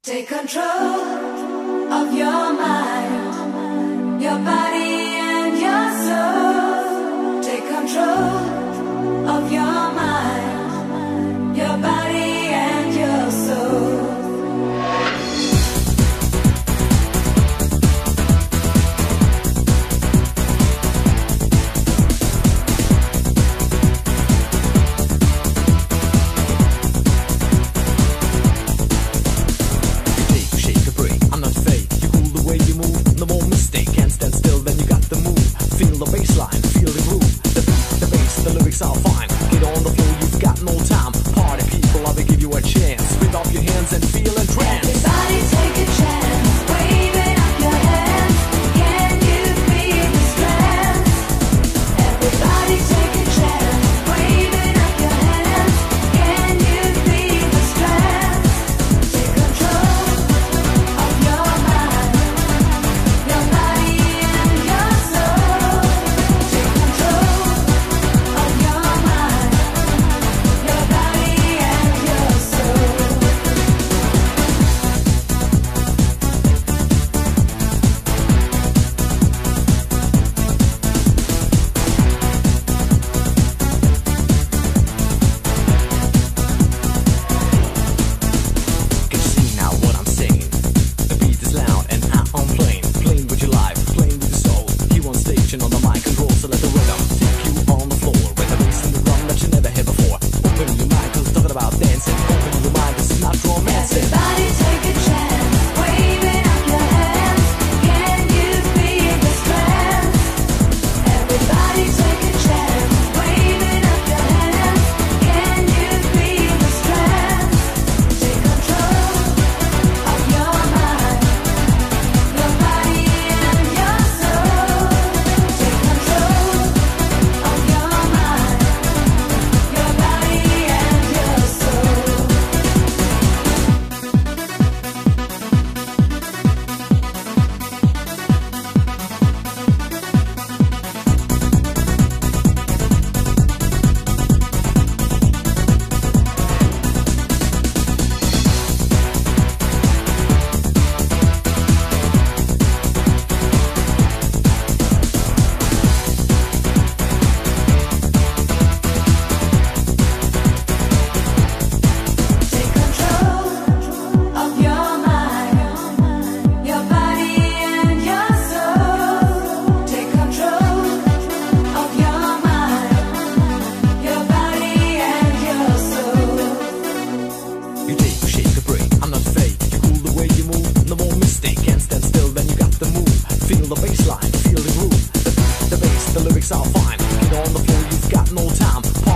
Take control of your mind, your body and your soul. Take control of your mind, your body and your soul. Are fine. Get on the floor, you've got no time. Party people, I will give you a chance. Spit off your hands and feel a trance. Everybody take a chance, waving up your hands. Can you feel the strength? Everybody take a chance, waving up your hands. Can you feel the strength? Take control of your mind, your body and your soul. Take control of your mind, your body and your soul. Can you see now what I'm saying? The beat is loud and I'm playing with your life, playing with your soul. You on stage and on the mic control, so let the rhythm take you on the floor. With the bass and the drum that you never heard before. Open your mind, 'cause talking about dancing. Open your mind, this is not romancing. Everybody take a chance, waving up your hands. Can you feel the strength? Everybody take a chance, waving up your hands. Can you feel the strength? Take control of your mind, your body and your soul. Take control of your mind, your body and your soul. Take control of your mind, your body and your soul. Take control of your mind, your body and your soul. You take, shake, a break. I'm not fake. You cool the way you move, no more mistake. Can't stand still, then you got the move. Feel the bass line, feel the groove. The bass, the lyrics are fine. Get on the floor, you've got no time.